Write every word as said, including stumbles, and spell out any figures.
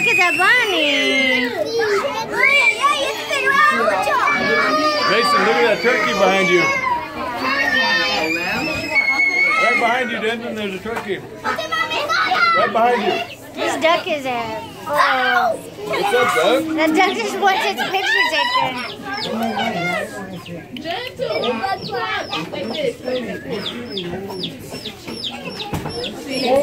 look at that bunny. Mason, look at that turkey behind you. Right behind you, Denton, there's a turkey. Right behind you. This duck is a... Oh. What's up, duck? The duck just wants its picture taken. Gentle. Like this.